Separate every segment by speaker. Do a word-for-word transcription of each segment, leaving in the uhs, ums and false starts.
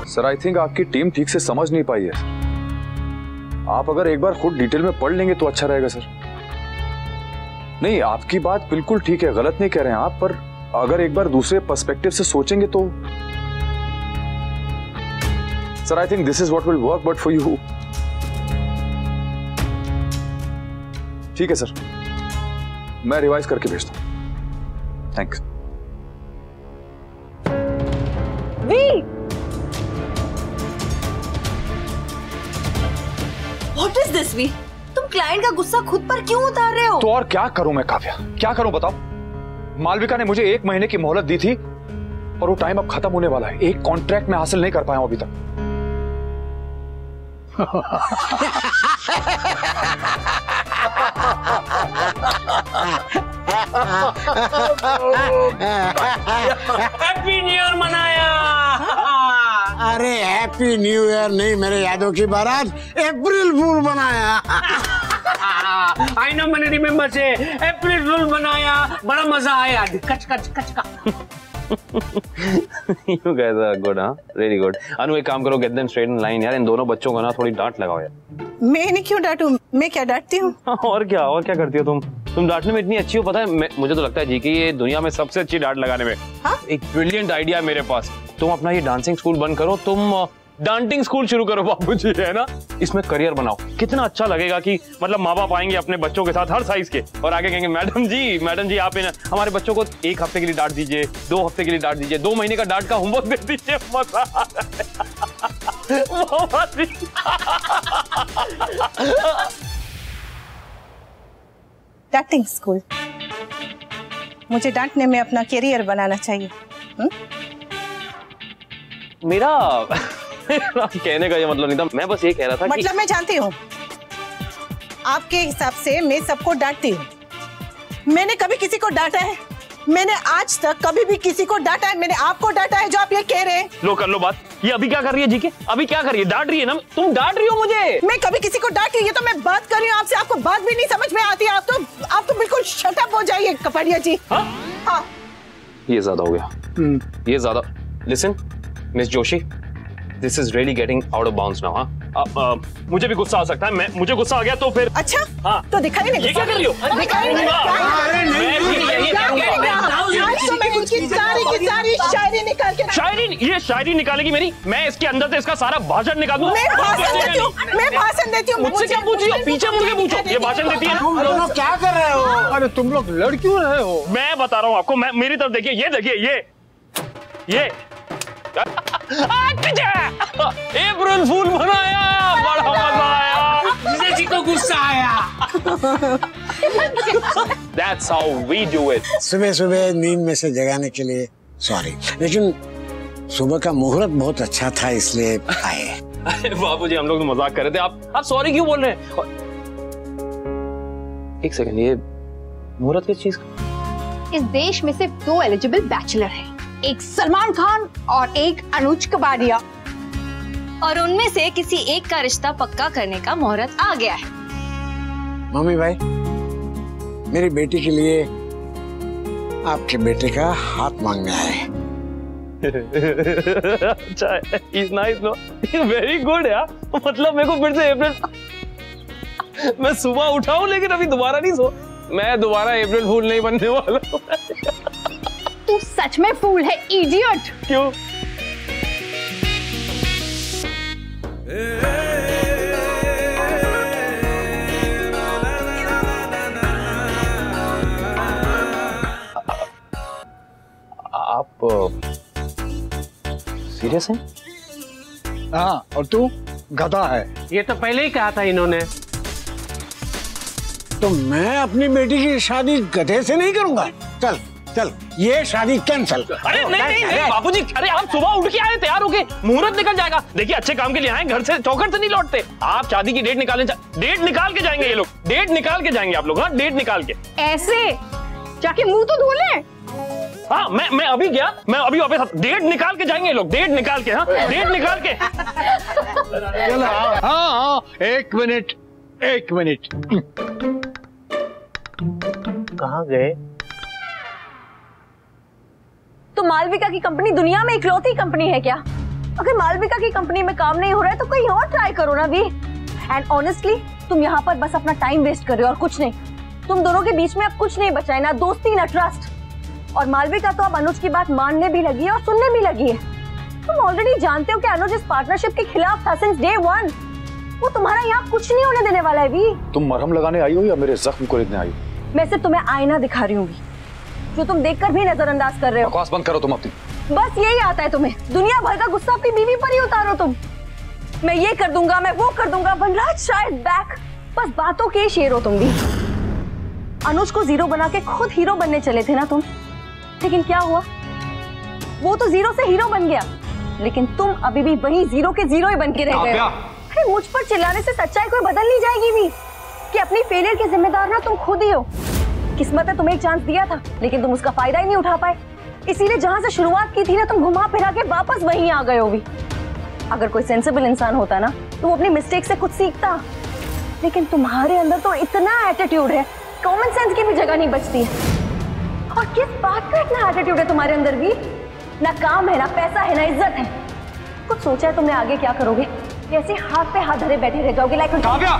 Speaker 1: Sir I think आपकी team ठीक से समझ नहीं पाई है। आप अगर एक बार खुद डिटेल में पढ़ लेंगे तो अच्छा रहेगा सर। नहीं, आपकी बात बिल्कुल ठीक है, गलत नहीं कह रहे हैं आप, पर अगर एक बार दूसरे पर्सपेक्टिव से सोचेंगे तो sir I think this is what will work but for you. ठीक है सर, मैं रिवाइज करके भेजता हूं। Thanks.
Speaker 2: V what is this V? तुम क्लाइंट का गुस्सा खुद पर क्यों उतार रहे हो?
Speaker 1: तो और क्या करूं मैं काव्या, क्या करूं बताओ? मालविका ने मुझे एक महीने की मोहलत दी थी और वो टाइम अब खत्म होने वाला है। एक कॉन्ट्रैक्ट में हासिल नहीं कर पाया हूं अभी तक।
Speaker 3: हैप्पी न्यू ईयर मनाया।
Speaker 4: अरे हैप्पी न्यू ईयर नहीं, मेरे यादों की बारात अप्रैल फूल बनाया।
Speaker 3: आई नो मैंने रिमेम्बर से अप्रैल फूल बनाया, बड़ा मजा आया। कच कच कच का।
Speaker 5: You guys are good, हाँ? Really good. अनु एक काम करो, get them straight in line यार। इन दोनों बच्चों को ना थोड़ी डांट लगाओ यार।
Speaker 2: मैं नहीं क्यों डांटूं? मैं क्या डांटती हूँ?
Speaker 5: और क्या और क्या करती हो तुम? तुम डांटने में इतनी अच्छी हो, पता है मुझे तो लगता है जी कि ये दुनिया में सबसे अच्छी डांट लगाने में। हाँ? एक ब्रिलियंट आइडिया है मेरे पास। तुम अपना ये डांसिंग स्कूल बंद करो, तुम डांटिंग स्कूल शुरू करो बाबूजी, है ना? इसमें करियर बनाओ, कितना अच्छा लगेगा कि मतलब माँ बाप आएंगे अपने बच्चों के साथ हर साइज के और आगे कहेंगे मैडम जी मैडम जी आप इन हमारे बच्चों को एक हफ्ते के लिए डांट दीजिए, दो हफ्ते के लिए डांट दीजिए, दो महीने का डांट का होमवर्क दे दीजिए। मजा
Speaker 2: डांटिंग स्कूल, मुझे डांटने में अपना करियर बनाना चाहिए। हुँ?
Speaker 5: मेरा कहने का ये मतलब नहीं था, मैं बस ये कह रहा था
Speaker 2: मतलब
Speaker 5: कि...
Speaker 2: मैं जानती हूँ आपके हिसाब से मैं सबको डांटती हूँ। मैंने कभी किसी को डांटा है? मैंने आज तक कभी भी किसी को डांटा है? मैंने आपको डांटा है जो आप ये कह रहे हैं?
Speaker 5: लो कर लो बात। ये अभी क्या कर रही है जी के? अभी क्या कर रही है? डांट रही है ना? तुम डांट रही हो मुझे।
Speaker 2: मैं कभी किसी को डांटी? ये तो मैं बात कर रही हूँ आपसे, आपको बात भी नहीं समझ में आती। आप तो आप तो बिल्कुल शट अप हो जाइए कपड़िया जी। हाँ? हाँ।
Speaker 5: ये ज्यादा हो गया, ये ज्यादा। Listen miss Joshi, this is really getting out of bounds now. हाँ, मुझे भी गुस्सा आ सकता है। मैं मुझे गुस्सा आ गया तो फिर
Speaker 2: अच्छा।
Speaker 5: हाँ
Speaker 2: तो दिखाई नहीं।
Speaker 5: ये क्या कर रही हो?
Speaker 2: दिखाई नहीं। सारी की सारी शायरी निकाल के।
Speaker 5: शायरी? ये शायरी निकालेगी मेरी? मैं इसके अंदर से इसका सारा भाषण निकाल दूं।
Speaker 2: मैं भाषण देती हूँ, मैं भाषण देती हूँ।
Speaker 5: मुझसे क्या पूछ रही हो? पीछे मुड़ के पूछो। ये भाषण देती है।
Speaker 4: तुम दोनों क्या कर रहे हो?
Speaker 6: अरे तुम लोग लड़ क्यों रहे हो?
Speaker 5: मैं बता रहा हूँ आपको। मैं मेरी तरफ देखिए, ये देखिए, ये ये अप्रैल फूल बनाया, बड़ा मजा आया।
Speaker 3: मुझे जी को गुस्सा आया।
Speaker 5: That's how we do it.
Speaker 4: सुबह सुबह नींद में से जगाने के लिए सॉरी, लेकिन सुबह का मुहूर्त बहुत अच्छा था इसलिए आए।
Speaker 5: अरे बाबूजी हम लोग तो मजाक कर रहे थे। आप आप सॉरी क्यों बोल रहे हैं? एक सेकंड, ये मुहूर्त किस चीज का?
Speaker 7: इस देश में सिर्फ दो एलिजिबल बैचलर हैं, एक सलमान खान और एक अनुज कबाड़िया,
Speaker 8: और उनमें से किसी एक का रिश्ता पक्का करने का मुहूर्त आ गया है।
Speaker 4: मम्मी भाई, मेरी बेटी के लिए आपके बेटे का हाथ मांगना है।
Speaker 5: अच्छा, is nice no, very good यार। मतलब मेरे को फिर से अप्रैल मैं सुबह उठा हूँ लेकिन अभी दोबारा नहीं सो। मैं दोबारा अप्रैल फूल नहीं बनने वाला हूँ।
Speaker 7: तू सच में फूल है, इडियट।
Speaker 5: क्यों? आप सीरियस हैं?
Speaker 6: हाँ, और तू गधा है।
Speaker 3: ये तो पहले ही कहा था इन्होंने।
Speaker 4: तो मैं अपनी बेटी की शादी गधे से नहीं करूंगा। चल चल, ये शादी कैंसल।
Speaker 5: अरे नहीं नहीं नहीं बाबूजी, अरे आप सुबह उठ के आए, तैयार होके, मुहूर्त निकल जाएगा। देखिए अच्छे काम के लिए आए, घर से चौखट से नहीं लौटते। आप शादी की डेट निकालने, डेट निकाल के जाएंगे ये लोग, डेट निकाल के जाएंगे आप लोग। हाँ, डेट निकाल के।
Speaker 7: ऐसे जाके मुंह तो धो ले।
Speaker 5: हाँ, मैं मैं अभी गया, मैं अभी वापस, डेट निकाल के जाएंगे ये लोग, डेट निकाल के। हाँ, डेट निकाल के।
Speaker 6: चल हाँ हाँ, एक मिनट एक मिनट।
Speaker 3: कहाँ गए?
Speaker 8: तो मालविका की कंपनी दुनिया में इकलौती कंपनी है क्या?
Speaker 9: अगर मालविका की कंपनी में काम नहीं हो रहा है तो कहीं और ट्राई करो ना भी। एंड ऑनेस्टली तुम यहाँ पर बस अपना टाइम वेस्ट कर रहे हो और कुछ नहीं। तुम दोनों के बीच में अब कुछ नहीं बचा है, ना दोस्ती ना ट्रस्ट। और मालविका तो अब अनुज की बात मानने भी लगी है और सुनने भी लगी है। तुम ऑलरेडी जानते हो कि अनुज इस पार्टनरशिप के खिलाफ था सिंस डे वन। वो तुम्हारा यहाँ कुछ नहीं होने देने वाला है भी।
Speaker 1: तुम मरहम लगाने आई हो या मेरे जख्म को लेने आई हो?
Speaker 9: मैं सिर्फ तुम्हें आईना दिखा रही हूँ जो तुम देखकर भी नजरअंदाज कर रहे हो।
Speaker 1: बकवास बंद करो तुम अपनी।
Speaker 9: बस यही आता है तुम्हें, दुनिया भर का गुस्सा अपनी बीवी पर ही उतारो तुम। मैं ये कर दूंगा, मैं वो कर दूंगा, वनराज शायद बैक। बस बातों के शेर हो तुम भी। अनुज को जीरो बना के खुद हीरो बनने चले थे ना तुम, लेकिन क्या हुआ? वो तो जीरो से हीरो बन गया, लेकिन तुम अभी भी वही जीरो के जीरो ही बन के रह गए। अरे मुझ पर चिल्लाने से सच्चाई कोई बदल नहीं जाएगी भी कि अपनी फेलियर के जिम्मेदार ना तुम खुद ही हो। किस्मत ने तुम्हें एक चांस दिया था, लेकिन तुम उसका फायदा ही नहीं उठा पाए। इसीलिए जहां से शुरुआत की थी ना, तुम घुमा फिरा के वापस वहीं आ गए हो भी। अगर कोई सेंसिबल इंसान होता ना तो वो अपनी मिस्टेक से कुछ सीखता, लेकिन तुम्हारे अंदर तो इतना एटीट्यूड है, कॉमन सेंस की भी जगह नहीं बचती है। और किस बात का इतना एटीट्यूड है तुम्हारे अंदर भी? ना काम है, ना पैसा है, ना इज्जत है। कुछ सोचा है तुमने आगे क्या करोगे? ऐसे हाथ पे हाथ धरे बैठे रह जाओगे लाइक
Speaker 1: काव्या?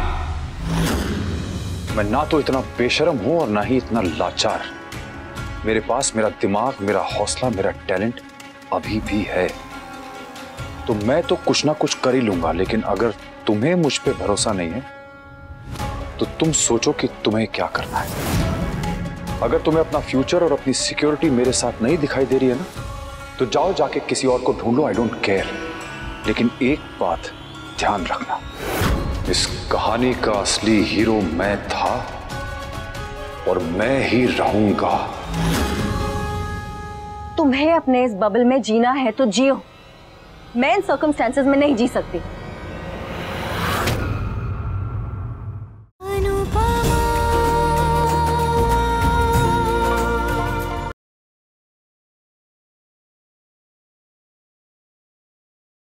Speaker 1: मैं ना तो इतना बेशर्म हूं और ना ही इतना लाचार। मेरे पास मेरा दिमाग, मेरा हौसला, मेरा टैलेंट अभी भी है। तो मैं तो कुछ ना कुछ कर ही लूंगा, लेकिन अगर तुम्हें मुझ पे भरोसा नहीं है तो तुम सोचो कि तुम्हें क्या करना है। अगर तुम्हें अपना फ्यूचर और अपनी सिक्योरिटी मेरे साथ नहीं दिखाई दे रही है ना, तो जाओ जाके किसी और को ढूंढो, आई डोंट केयर। लेकिन एक बात ध्यान रखना, इस कहानी का असली हीरो मैं था और मैं ही रहूंगा।
Speaker 9: तुम्हें अपने इस बबल में जीना है तो जियो, मैं इन सर्कमस्टेंसेस में नहीं जी सकती।